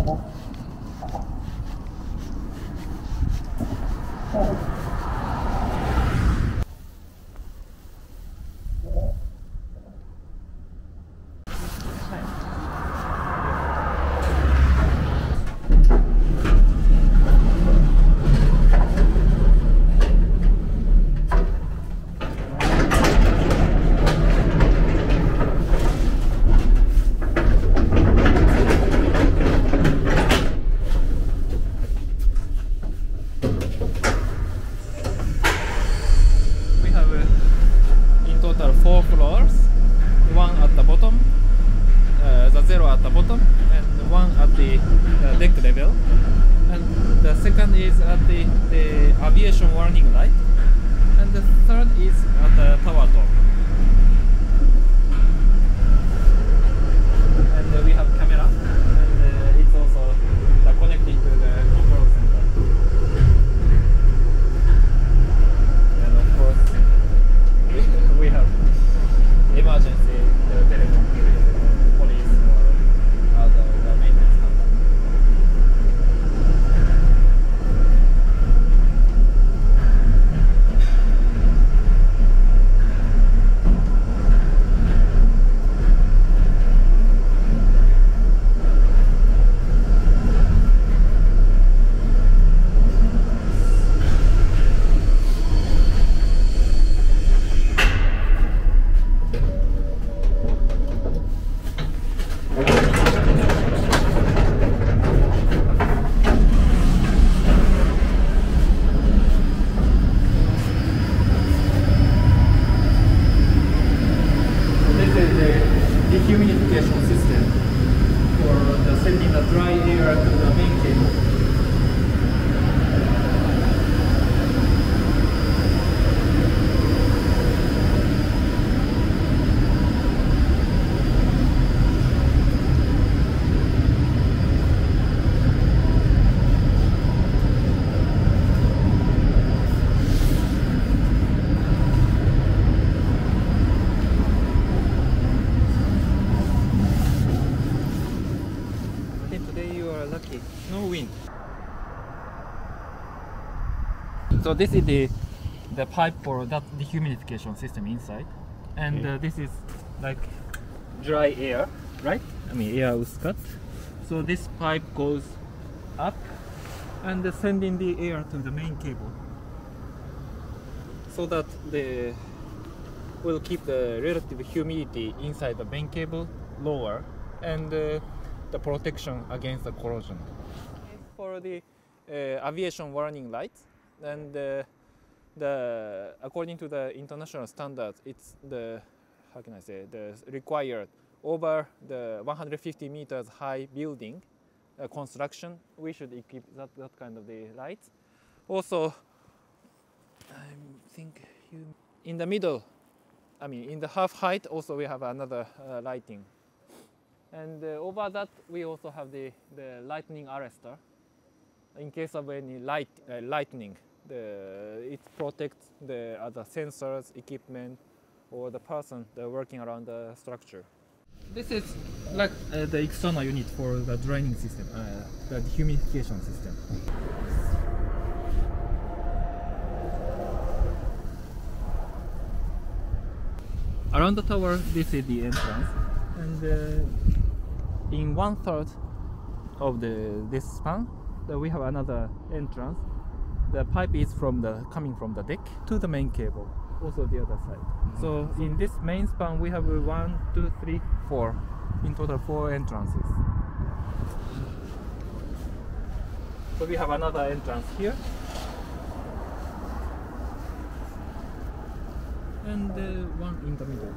Four floors, one at the bottom, the zero at the bottom, and one at the deck level, and the second is at the aviation warning light, and the third is at the tower top. And we have camera, and it's also connected to the control center. And of course, we have emergency telephone police or the maintenance company. Dehumidification system for sending the dry air to the main cable. Lucky, no wind. So this is the pipe for that dehumidification system inside, and this is like dry air, right? I mean air was cut. So this pipe goes up and sending the air to the main cable, so that will keep the relative humidity inside the main cable lower, and the protection against the corrosion. For the aviation warning lights, and according to the international standards, it's the required over the 150 meters high building construction. We should equip that kind of the lights. Also, I think in the middle, I mean in the half height, also we have another lighting. And over that, we also have the lightning arrestor. In case of any lightning, it protects the other sensors, equipment, or the person working around the structure. This is like the external unit for the draining system, the dehumidification system. Around the tower, this is the entrance, and in 1/3 of this span, we have another entrance. The pipe is coming from the deck to the main cable, also the other side. So in this main span, we have 1, 2, 3, 4, in total 4 entrances. So we have another entrance here, and one in the middle.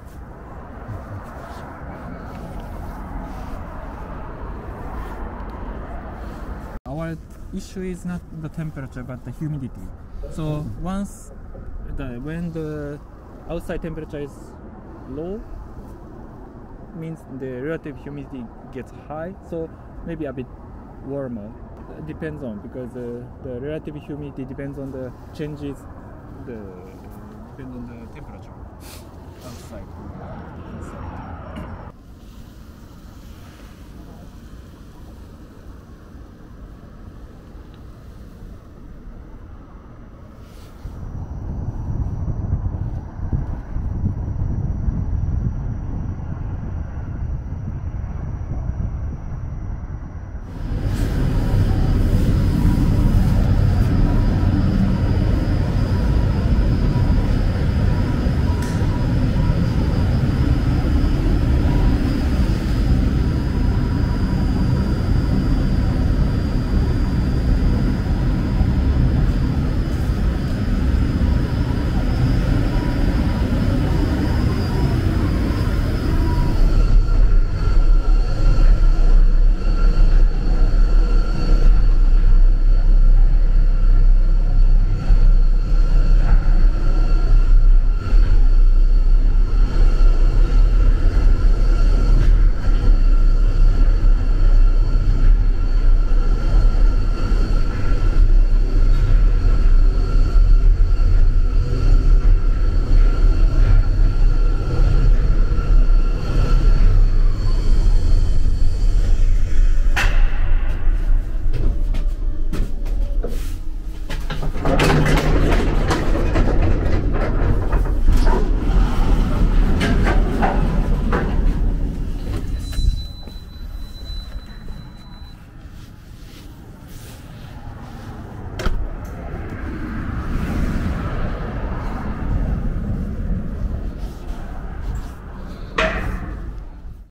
Our issue is not the temperature but the humidity. So when the outside temperature is low, means the relative humidity gets high, so maybe a bit warmer. It depends on, because the relative humidity depends on the changes, depends on the temperature outside.